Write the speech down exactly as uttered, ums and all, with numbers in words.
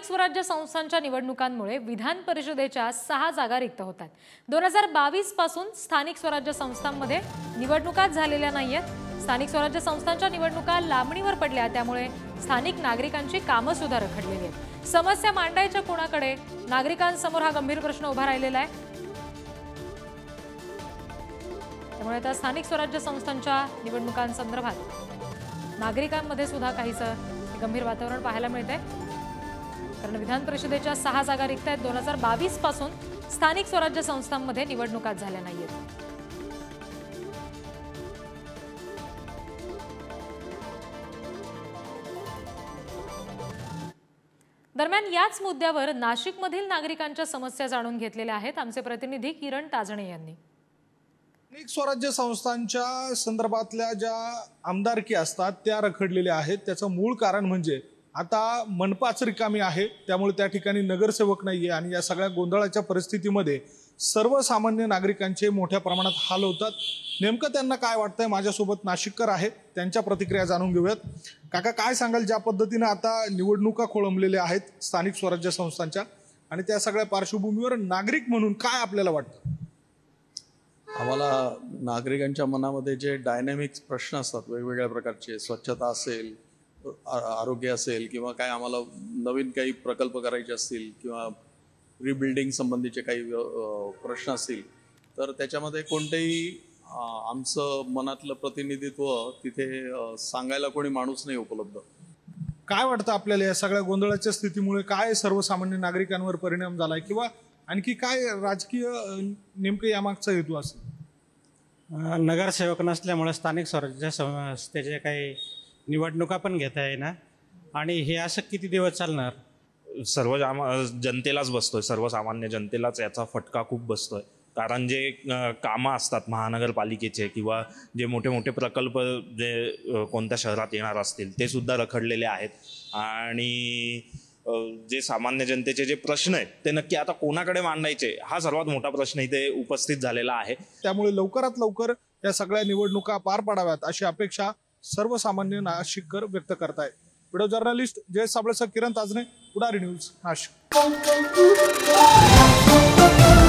स्थानिक स्वराज्य संस्थांच्या निवडणुकांमुळे विधान परिषदेच्या सहा जागा रिक्त होतात। दोन हजार बावीस पासून स्थानिक स्वराज्य संस्थांमध्ये निवडणुकाच झालेल्या नाहीयेत। स्थानिक स्वराज्य संस्थांच्या निवडणुका लांबणीवर पडल्या, त्यामुळे स्थानिक नागरिकांची कामं सुद्धा रखडलेली आहेत। समस्या मांडायच्या कोणाकडे, नागरिकांसमोर हा गंभीर प्रश्न उभा राहिलेला आहे। त्यामुळे आता स्थानिक स्वराज्य संस्थांच्या निवडणुकांसंदर्भात नागरिकांमध्ये सुद्धा काहीसं गंभीर वातावरण पाहायला मिळते, कारण विधान परिषदेच्या सहा जागा रिक्त आहेत। दोन हजार बावीस पासून स्थानिक स्वराज्य संस्थांमध्ये निवडणुका झाल्या नाहीयेत। दरम्यान याच मुद्द्यावर नाशिकमधील नागरिकांच्या समस्या जाणून घेतलेल्या आहेत आमचे प्रतिनिधी किरण ताजणे यांनी। स्थानिक स्वराज्य संस्थांच्या संदर्भातल्या ज्या आमदारकी असतात त्या रखडलेल्या आहेत। त्याचं मूळ कारण म्हणजे आता मनपाच रिकामी आहे, त्यामुळे त्या ठिकाणी नगरसेवक नाहीये आणि या सगळ्या गोंधळाच्या परिस्थितीमध्ये सर्वसामान्य नागरिकांचे मोठ्या प्रमाणात हाल होतात। नेमकं त्यांना काय वाटतंय, माझ्यासोबत नाशिककर आहेत, त्यांच्या प्रतिक्रिया जाणून घेऊयात। काका, काय सांगाल, ज्या पद्धतीने आता निवडणुका खोळंबलेल्या आहेत स्थानिक स्वराज्य संस्थांच्या, आणि त्या सगळ्या पार्श्वभूमीवर नागरिक म्हणून काय आपल्याला वाटतं? आम्हाला नागरिकांच्या मनामध्ये जे डायनॅमिक्स प्रश्न असतात वेगवेगळ्या प्रकारचे, स्वच्छता असेल, आरोग्य असेल, किंवा काय आम्हाला नवीन काही प्रकल्प करायचे असतील किंवा रिबिल्डिंग संबंधीचे काही प्रश्न असतील, तर त्याच्यामध्ये कोणतेही आमचं मनातलं प्रतिनिधित्व तिथे सांगायला कोणी माणूस नाही उपलब्ध। काय वाटतं आपल्याला या सगळ्या गोंधळाच्या स्थितीमुळे काय सर्वसामान्य नागरिकांवर परिणाम झालाय, किंवा आणखी काय राजकीय नेमकं यामागचा हेतू असेल? नगरसेवक नसल्यामुळे स्थानिक स्वराज्य संस्थेचे काही निवडणुका पण घेता येईना, आणि हे असं किती दिवस चालणार? सर्व जनतेलाच बसतोय, सर्वसामान्य जनतेलाच याचा फटका खूप बसतोय, कारण जे कामं असतात महानगरपालिकेचे किंवा जे मोठे मोठे प्रकल्प जे कोणत्या शहरात येणार असतील ते सुद्धा रखडलेले आहेत, आणि जे सामान्य जनतेचे जे प्रश्न आहेत ते नक्की आता कोणाकडे मांडायचे हा सर्वात मोठा प्रश्न इथे उपस्थित झालेला आहे। त्यामुळे लवकरात लवकर या सगळ्या निवडणुका पार पाडाव्यात अशी अपेक्षा सर्वसामान्य नाशिककर व्यक्त करतायत। व्हिडिओ जर्नलिस्ट जय साबळेसह किरण ताजणे, पुढारी न्यूज, नाशिक।